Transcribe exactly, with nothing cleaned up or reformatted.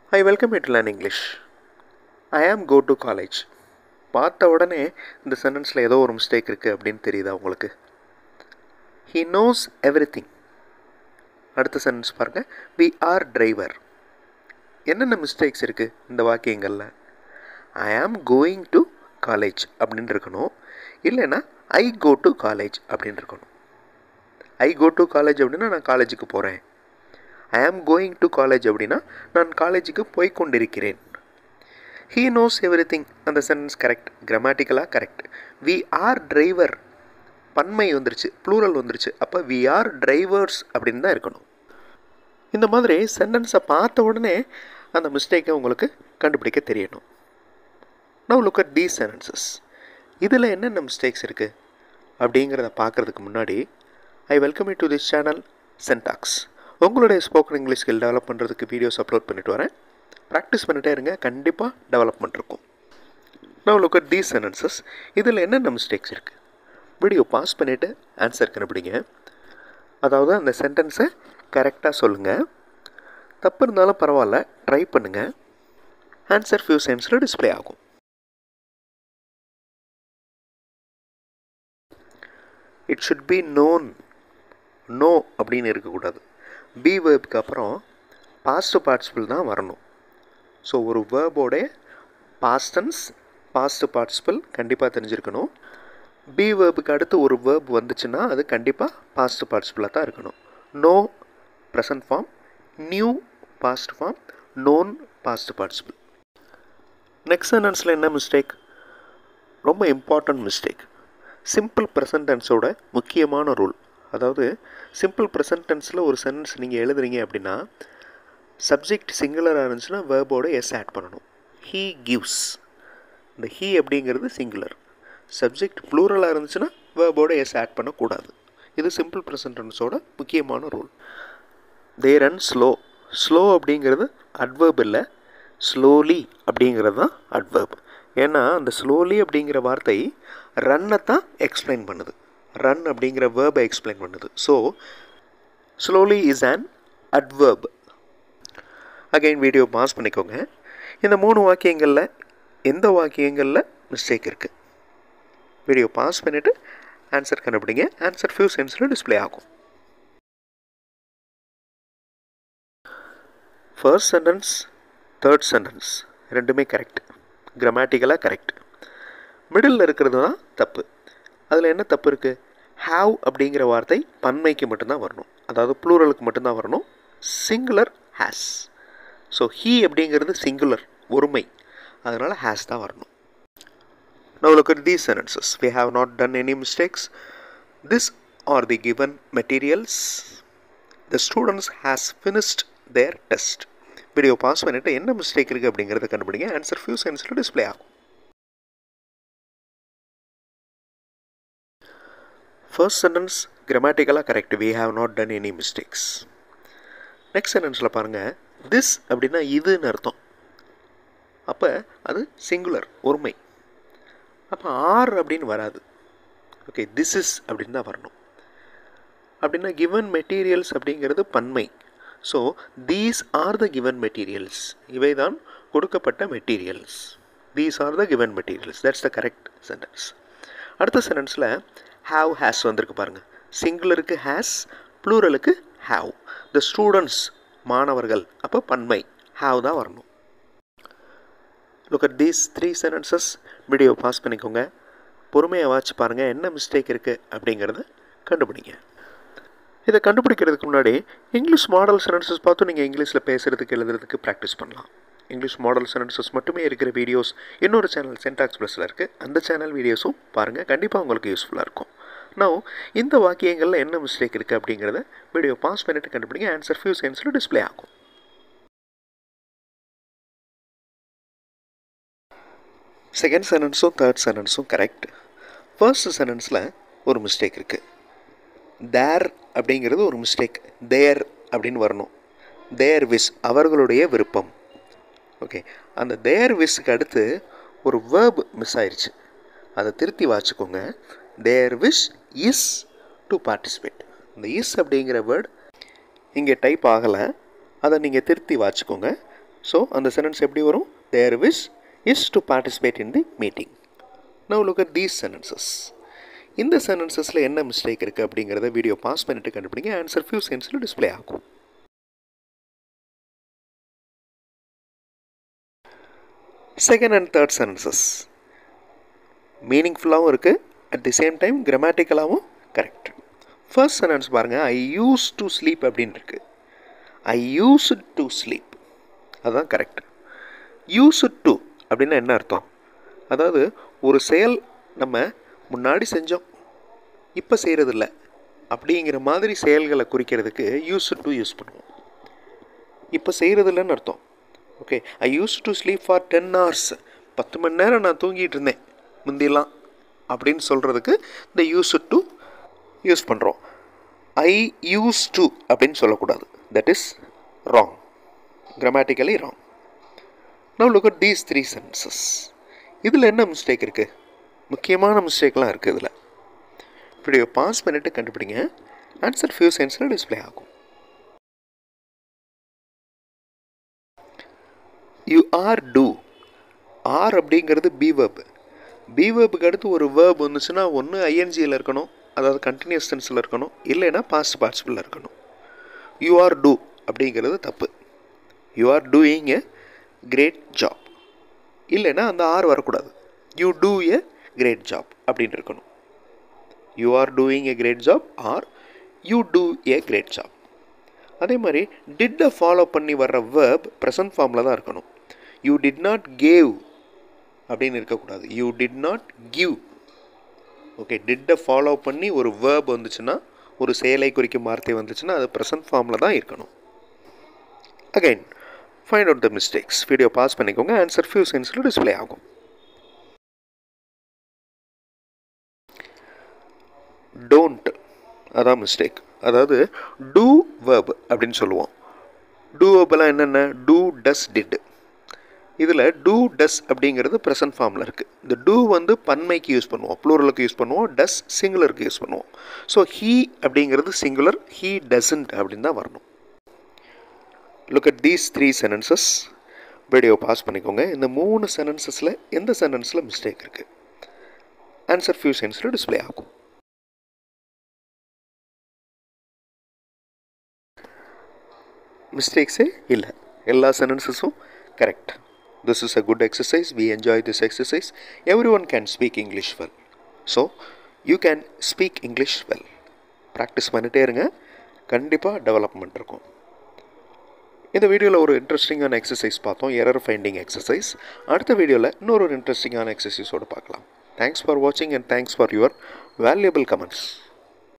I welcome you to learn English. I am go to college. பார்த்த உடனே இந்த சென்டென்ஸில் ஏதோ ஒரு மிஸ்டேக் இருக்குது அப்படின்னு தெரியுதா உங்களுக்கு? He knows everything. அடுத்த சென்டென்ஸ் பாருங்கள். We are driver. என்னென்ன மிஸ்டேக்ஸ் இருக்குது இந்த வாக்கியங்களில்? I am going to college அப்படின்னு இருக்கணும். இல்லைன்னா I go to college அப்படின்னு இருக்கணும். I go to college அப்படின்னா நான் காலேஜுக்கு போகிறேன். I am going to college அப்படின்னா நான் காலேஜுக்கு போய் கொண்டிருக்கிறேன். He knows everything. அந்த சென்டென்ஸ் கரெக்ட், கிராமட்டிக்கலாக கரெக்ட். We are driver. பன்மை வந்துருச்சு, ப்ளூரல் வந்துருச்சு. அப்போ we are drivers அப்படின்னு தான் இருக்கணும். இந்த மாதிரி சென்டென்ஸை பார்த்த உடனே அந்த மிஸ்டேக்கை உங்களுக்கு கண்டுபிடிக்க தெரியணும். Now look at these sentences. இதில் என்னென்ன மிஸ்டேக்ஸ் இருக்குது அப்படிங்கிறத பார்க்குறதுக்கு முன்னாடி I welcome you to this channel Syntax. உங்களுடைய ஸ்போக்கன் இங்கிலீஷ் ஸ்கில் டெவலப் பண்ணுறதுக்கு வீடியோஸ் அப்லோட் பண்ணிட்டு வரேன். ப்ராக்டிஸ் பண்ணிகிட்டே இருங்க, கண்டிப்பாக டெவலப்மெண்ட் இருக்கும். Now look at these sentences. இதில் என்னென்ன மிஸ்டேக்ஸ் இருக்குது? வீடியோ பாஸ் பண்ணிவிட்டு ஆன்சர் கண்டுபிடிங்க. அதாவது அந்த சென்டென்ஸை கரெக்டாக சொல்லுங்கள். தப்பு இருந்தாலும் பரவாயில்ல, ட்ரை பண்ணுங்கள். ஆன்சர் ஃபியூ செகண்ட்ஸில் டிஸ்பிளே ஆகும். It should be known. No அப்படின்னு இருக்கக்கூடாது. பி வேர்புக்கு அப்புறம் பாஸ்ட் பார்ட்டிசிபிள் தான் வரணும். ஸோ ஒரு வேர்போடைய பாஸ்ட் டென்ஸ், பாஸ்ட் பார்ட்டிசிபிள் கண்டிப்பாக தெரிஞ்சிருக்கணும். பி வேர்புக்கு அடுத்து ஒரு வேர்ப் வந்துச்சுன்னா அது கண்டிப்பாக பாஸ்ட் பார்ட்டிசிபிளாக தான் இருக்கணும். No present form, new past form, known past participle. Next சென்டென்ஸில் என்ன மிஸ்டேக்? ரொம்ப இம்பார்ட்டன்ட் மிஸ்டேக். சிம்பிள் ப்ரெசன்ட் டென்ஸோட முக்கியமான ரூல். அதாவது சிம்பிள் ப்ரெசன்ட் டென்ஸில் ஒரு சென்டென்ஸ் நீங்கள் எழுதுறீங்க அப்படின்னா சப்ஜெக்ட் சிங்குலராக இருந்துச்சுன்னா வேர்போட எஸ் ஆட் பண்ணணும். He gives. இந்த ஹீ அப்படிங்கிறது சிங்குலர். சப்ஜெக்ட் ப்ளூரலாக இருந்துச்சுன்னா வேர்போட எஸ் ஆட் பண்ணக்கூடாது. இது சிம்பிள் ப்ரெசன்ட் டென்ஸோட முக்கியமான rule. They run slow. Slow அப்படிங்கிறது அட்வர்ப் இல்லை, ஸ்லோலி அப்படிங்கிறது தான் அட்வர்ப். ஏன்னா அந்த ஸ்லோலி அப்படிங்கிற வார்த்தை ரன்னை தான் எக்ஸ்பிளைன் பண்ணுது. ரன் அப்படிங்கிற வேர்பை எக்ஸ்பிளைன் பண்ணுது. So slowly is an adverb. Again video pause பண்ணிக்கோங்க. இந்த மூணு வாக்கியங்களில் எந்த வாக்கியங்களில் மிஸ்டேக் இருக்குது? வீடியோ பாஸ் பண்ணிவிட்டு ஆன்சர் கண்டுபிடிங்க. ஆன்சர் ஃபியூ செகண்ட்ஸில் டிஸ்பிளே ஆகும். ஃபர்ஸ்ட் சென்டென்ஸ், தேர்ட் சென்டென்ஸ் ரெண்டுமே கரெக்ட், கிராமட்டிக்கலாக கரெக்ட். மிடில் இருக்கிறது தான் தப்பு. அதில் என்ன தப்பு இருக்குது? ஹாவ் அப்படிங்கிற வார்த்தை பன்மைக்கு மட்டும்தான் வரணும், அதாவது ப்ளூரலுக்கு மட்டும்தான் வரணும். Singular has. ஸோ ஹீ அப்படிங்கிறது சிங்குலர், ஒருமை, அதனால் ஹேஸ் தான் வரணும். Now look at these sentences. We have not done any mistakes. This are the given materials. The students has finished their test. Video pause பண்ணிவிட்டு என்ன மிஸ்டேக் இருக்குது அப்படிங்கிறத கண்டுபிடிங்க. ஆன்சர் ஃபியூ செகண்ட்ஸில் டிஸ்பிளே ஆகும். ஃபர்ஸ்ட் சென்டென்ஸ் கிராமட்டிக்கலாக correct. We have not done any mistakes. Next சென்டென்ஸில் பாருங்கள். திஸ் அப்படின்னா இதுன்னு அர்த்தம். அப்போ அது சிங்குலர், ஒருமை. அப்போ ஆர் அப்படின்னு வராது. ஓகே, திஸ் இஸ் அப்படின்னு தான் வரணும். அப்படின்னா கிவன் மெட்டீரியல்ஸ் அப்படிங்கிறது பன்மை. So these are the given materials. இவை தான் கொடுக்கப்பட்ட materials. These are the given materials. That's the correct sentence. அடுத்த சென்டென்ஸில் ஹாவ் ஹேஸ் வந்திருக்கு பாருங்கள். சிங்குலருக்கு ஹேஸ், ப்ளூரலுக்கு ஹாவ். த ஸ்டூடெண்ட்ஸ் மாணவர்கள், அப்போ பன்மை ஹாவ் தான் வரணும். Look at these three sentences. Video pause பண்ணிக்கோங்க, பொறுமையாக வாட்ச் பாருங்கள், என்ன மிஸ்டேக் இருக்குது அப்படிங்கிறத கண்டுபிடிங்க. இதை கண்டுபிடிக்கிறதுக்கு முன்னாடி இங்கிலீஷ் மாடல் சென்டென்சஸ் பார்த்து நீங்கள் இங்கிலீஷில் பேசுகிறதுக்கு எழுதுறதுக்கு ப்ராக்டிஸ் பண்ணலாம். இங்கிலீஷ் மாடல் சென்டென்சஸ் மட்டுமே இருக்கிற வீடியோஸ் இன்னொரு சேனல் சின்டாக்ஸ் ப்ளஸில் இருக்குது. அந்த சேனல் வீடியோஸும் பாருங்கள், கண்டிப்பாக உங்களுக்கு யூஸ்ஃபுல்லாக இருக்கும். நவ் இந்த வாக்கியங்களில் என்ன மிஸ்டேக் இருக்குது அப்படிங்கிறத வீடியோ பாஸ் பண்ணிவிட்டு கண்டுபிடிங்க. ஆன்சர் ஃபியூ செகண்ட்ஸில் டிஸ்பிளே ஆகும். செகண்ட் சென்டென்ஸும் தேர்ட் சென்டென்ஸும் கரெக்ட். ஃபர்ஸ்ட் சென்டென்ஸில் ஒரு மிஸ்டேக் இருக்குது. தேர் அப்படிங்கிறது ஒரு மிஸ்டேக். தேர் அப்படின்னு வரணும். தேர் விஷ், அவர்களுடைய விருப்பம். ஓகே, அந்த தேர் விஷுக்கு அடுத்து ஒரு வேர்ப் மிஸ் ஆயிடுச்சு. அதை திருத்தி வாச்சிக்கோங்க. Their wish is to participate. இந்த இஸ் அப்படிங்கிற வேர்ட் இங்கே டைப் ஆகலை, அதை நீங்கள் திருத்தி வாச்சிக்கோங்க. ஸோ அந்த சென்டென்ஸ் எப்படி வரும்? their wish is to participate in the meeting. now look at these sentences. இந்த சென்டென்சஸில் என்ன மிஸ்டேக் இருக்குது அப்படிங்கிறத வீடியோ பாஸ் பண்ணிட்டு கண்டுபிடிங்க. ஆன்சர் ஃபியூ செகண்ட்ஸில் டிஸ்பிளே ஆகும். செகண்ட் அண்ட் தேர்ட் சென்டென்சஸ் மீனிங்ஃபுல்லாகவும் இருக்குது, அட் தி சேம் டைம் கிராமட்டிக்கலாகவும் கரெக்ட். ஃபர்ஸ்ட் சென்டென்ஸ் பாருங்கள், ஐ யூஸ் டு ஸ்லீப் அப்படின்னு இருக்குது. ஐ யூஸ் டு ஸ்லீப், அதுதான் கரெக்ட். யூஸ் டு அப்படின்னா என்ன அர்த்தம்? அதாவது ஒரு செயல் நம்ம முன்னாடி செஞ்சோம் இப்போ செய்கிறதில்ல அப்படிங்கிற மாதிரி செயல்களை குறிக்கிறதுக்கு யூஸ் டு யூஸ் பண்ணுவோம். இப்போ செய்கிறதில்லன்னு அர்த்தம். Okay, I use to sleep for ten hours, பத்து மணி நேரம் நான் தூங்கிட்டு இருந்தேன் முந்திலாம் அப்படின்னு சொல்கிறதுக்கு இந்த யூஸ் டு யூஸ் பண்ணுறோம். ஐ யூஸ் டு அப்படின்னு சொல்லக்கூடாது. That is wrong, grammatically wrong. Now look at these three sentences. இதில் என்ன மிஸ்டேக் இருக்குது? முக்கியமான மிஸ்டேக்லாம் இருக்குது இதில். வீடியோ பாஸ் பண்ணிவிட்டு கண்டுபிடிங்க. ஆன்சர் ஃபியூ செகண்ட்ஸில் டிஸ்பிளே ஆகும். You are do. ஆர் அப்படிங்கிறது பி வேர்பு. பி வேர்புக்கு அடுத்து ஒரு வேர்ப் வந்துச்சுன்னா ஒன்று ஐஎன்ஜியில் இருக்கணும், அதாவது கண்டினியூஸ் டென்ஸில் இருக்கணும், இல்லைன்னா பாஸ்ட் பார்ட்டிசிபிளில் இருக்கணும். யூ ஆர் டூ அப்படிங்கிறது தப்பு. You are doing a great job, இல்லைன்னா அந்த ஆர் வரக்கூடாது. You do a great job அப்படின்னு இருக்கணும். You are doing a great job are you do a great job. அதே மாதிரி டிட்டை ஃபாலோ பண்ணி வர்ற வேர்ப் ப்ரெசன்ட் ஃபார்மில் தான் இருக்கணும். யூ டிட் நாட் கேவ் அப்படின்னு இருக்கக்கூடாது. You did not give. Okay, டிட்டை ஃபாலோ பண்ணி ஒரு வேர்ப் வந்துச்சுன்னா, ஒரு செயலை குறிக்கும் வார்த்தை வந்துச்சுன்னா அது ப்ரெசன்ட் ஃபார்மில் தான் இருக்கணும். Again find out the mistakes. Video pause பண்ணிக்கோங்க. ஆன்சர் ஃபியூ செகண்ட்ஸில் டிஸ்பிளே ஆகும். டோன்ட், அதான் மிஸ்டேக். அதாவது டூ வேர்ப் அப்படின்னு சொல்லுவோம். டூ வேர்பெல்லாம் என்னென்ன? Do, does, did. இதில் டூ, டஸ் அப்படிங்கிறது ப்ரெசன்ட் ஃபார்மில் இருக்குது. இந்த டூ வந்து பன்மைக்கு யூஸ் பண்ணுவோம், ப்ளூரலுக்கு யூஸ் பண்ணுவோம். டஸ் சிங்குலருக்கு யூஸ் பண்ணுவோம். ஸோ ஹீ அப்படிங்கிறது சிங்குலர், ஹீ டசன்ட் அப்படின்னு தான் வரணும். Look at these three sentences. Video pause பண்ணிக்கோங்க. இந்த மூணு சென்டென்சஸில் எந்த சென்டென்ஸில் மிஸ்டேக் இருக்குது? ஆன்சர் ஃபியூ செகண்ட்ஸில் டிஸ்பிளே ஆகும். மிஸ்டேக்ஸே இல்லை, எல்லா சென்டென்சஸும் correct. This is a good exercise. We enjoy this exercise. Everyone can speak English well. So you can speak English well. Practice பண்ணிகிட்டே இருங்க, கண்டிப்பாக டெவலப்மெண்ட் இருக்கும். இந்த வீடியோவில் ஒரு இன்ட்ரெஸ்டிங்கான எக்ஸசைஸ் பார்த்தோம், எரர் ஃபைண்டிங் எக்ஸசைஸ். அடுத்த வீடியோவில் இன்னொரு ஒரு இன்ட்ரெஸ்டிங்கான எக்ஸசைஸோடு பார்க்கலாம். தேங்க்ஸ் ஃபார் வாட்சிங் and thanks for your valuable comments.